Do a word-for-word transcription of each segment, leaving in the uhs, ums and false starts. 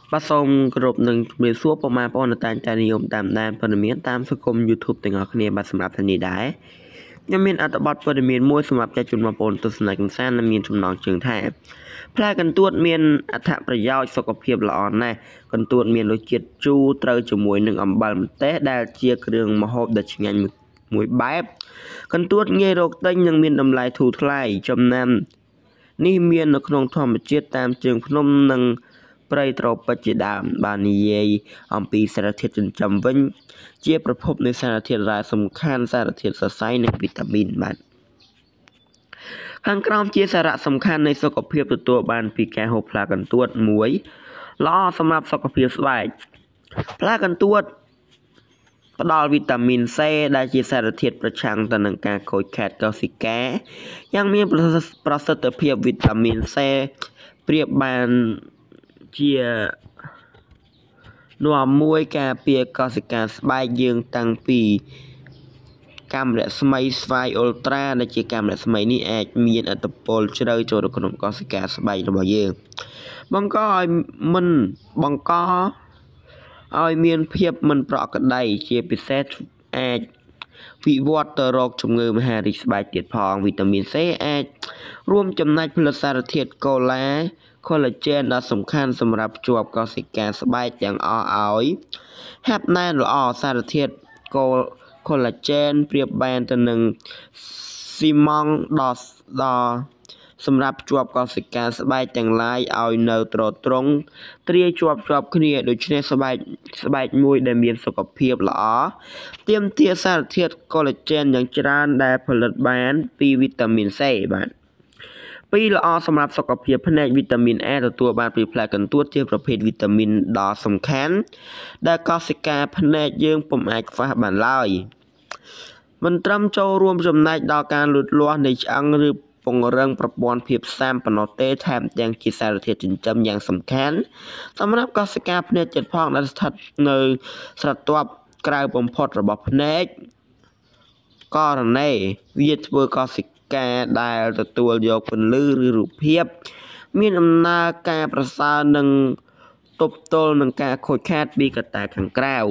បាទសូមគោរពនឹងជំរាបសួរពុកម៉ែបងប្អូនតាំងតែនិយមតាមដានព័ត៌មានតាមសង្គម YouTube ទាំងអស់គ្នាបាទសម្រាប់ថ្ងៃនេះដែរខ្ញុំមានអត្ថបទព័ត៌មានមួយសម្រាប់ចែកជូនបងប្អូនទស្សនិកកម្សាន្តដែលមានចំណងជើងថាផ្លែកន្ទួតមានអត្ថប្រយោជន៍សុខភាពល្អណាស់កន្ទួតមានរសជាតិជូរត្រូវជាមួយនឹងអំបិលម្ទេសដែលជាគ្រឿងម្ហូបដ៏ឆ្ងាញ់មួយបែបកន្ទួតងាយរកទិញនិងមានតម្លៃធូរថ្លៃចំណាំនេះមាននៅក្នុងធម្មជាតិតាមជើងភ្នំនិងព្រៃត្រូពិចជាដើមបាននិយាយអំពីសារធាតុចិញ្ចឹមវិញជាប្រភពនៃសារធាតុរ៉ែសំខាន់សារធាតុសរសៃនិងវីតាមីនបាទខាងក្រោមជាសារៈសំខាន់នៃសុខភាពទទួលបានពីការហូបផ្លែកន្ទួតមួយល្អសម្រាប់សុខភាពស្បែកផ្លែកន្ទួតផ្ដល់វីតាមីន C ដែលជាសារធាតុប្រឆាំងទៅនឹងការខូចខាតកោសិកាយ៉ាងមានប្រសិទ្ធភាពវីតាមីន C ប្រៀបបានជានាំមួយការពារកោសិកាស្បែកយើងតាំងពីកាំរស្មីស្វាយអ៊ុលត្រាដែលជាកាំរស្មីនេះអាចមានឥទ្ធិពលជ្រៅចូលទៅក្នុងកោសិកាស្បែករបស់យើងបង្កឲ្យមិនបង្កឲ្យមានភាពមិនប្រក្រតីជាពិសេសអាចវិវត្តទៅរកជំងឺមហារីកស្បែកទៀតផងវីតាមីន C អាចរួមចំណែកផលិតសារធាតុកូឡាcollagen ដ៏សំខាន់សម្រាប់ភ្ជាប់កោសិកាស្បែកទាំងអស់ឲ្យហាប់ណែនល្អសារធាតុ collagen ប្រៀបបានទៅនឹងស៊ីម៉ង់ដ៏ដ៏សម្រាប់ភ្ជាប់កោសិកាស្បែកទាំងឡាយឲ្យនៅត្រត្រង់ទ្រាយជាប់ជាប់គ្នាដូច្នេះស្បែកស្បែកមួយដែលមានសុខភាពល្អទាមទារសារធាតុ collagen យ៉ាងច្រើនដែលផលិតបានពីវីតាមីន C បាទពីរល្អសម្រាប់សុខភាពភ្នែកវីតាមីន A ទទួលបានពីផ្លែកន្ទួតជាប្រភេទវីតាមីនដ៏សំខាន់ដែលកោសិកាភ្នែកយើងពុំអាចខ្វះបានឡើយមិនត្រឹមចូលរួមចំណែកដល់ការលូតលាស់នៃឆ្អឹងឬពង្រឹងប្រព័ន្ធភាពស៊ាំប៉ុណ្ណោះទេថែមទាំងជាសារធាតុចិញ្ចឹមយ៉ាងសំខាន់សម្រាប់កោសិកាភ្នែកចិត្តផងដែលស្ថិតនៅស្រទាប់ក្រៅបំផុតរបស់ភ្នែកករណីវាធ្វើកោសិកាដែលទទួលយកពន្លឺឬរូបភាពមានដំណើរការប្រសើរនិងទប់ទល់នឹងការខូចខាតពីកត្តាខាងក្រៅ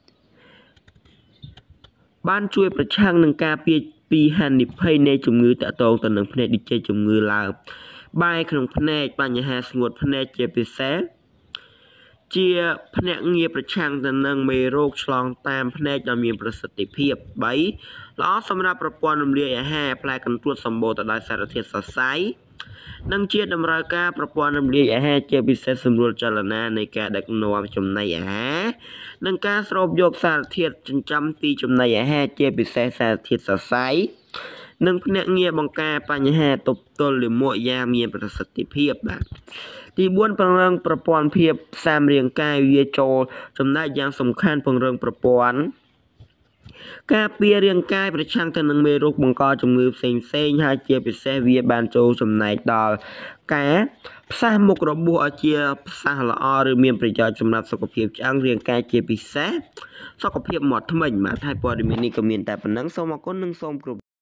បានជួយប្រឆាំងនឹងការពារពីហានិភ័យនៃជំងឺតាក់ទងទៅនឹងភ្នែកដូចជាជំងឺឡើងបាយក្នុងភ្នែកបញ្ហាស្ងួតភ្នែកជាពិសេសជាភ្នាក់ងារប្រឆាំងទៅនឹងមេរោគឆ្លងតាមភ្នែកដ៏មានប្រសិទ្ធភាពបីល្អសម្រាប់ប្រព័ន្ធរំលាយអាហារផ្លែកន្ទួតសម្បូរទៅដោយសារធាតុសរសៃនិងជាតម្រូវការប្រព័ន្ធរំលាយអាហារជាពិសេសសម្រួលចលនានៃការដឹកនាំចំណីអាហារនិងការស្រូបយកសារធាតុចិញ្ចឹមពីចំណីអាហារជាពិសេសសារធាតុសរសៃនិងភ្នាក់ងារបង្ការបញ្ហាទប់ទល់លាមកយ៉ាងមានប្រសិទ្ធភាពបាទទីបួនពង្រឹងប្រព័ន្ធភាពស៊ាំរាងកាយវាចូលចំណែកយ៉ាងសំខាន់ពង្រឹងប្រព័ន្ធការពាររាងកាយប្រឆាំងទៅនឹងមេរោគបង្កជំងឺផ្សេងផ្សេងហើយជាពិសេសវាបានចូលចំណែកដល់ការផ្សះមុខរបួសឲ្យជាផ្សះល្អឬមានប្រយោជន៍សម្រាប់សុខភាពឆ្អឹងរាងកាយជាពិសេសសុខភាពមាត់ធ្មេញបាទហើយព័ត៌មាននេះក៏មានតែប៉ុណ្ណឹងសូមអរគុណនិងសូមគោរព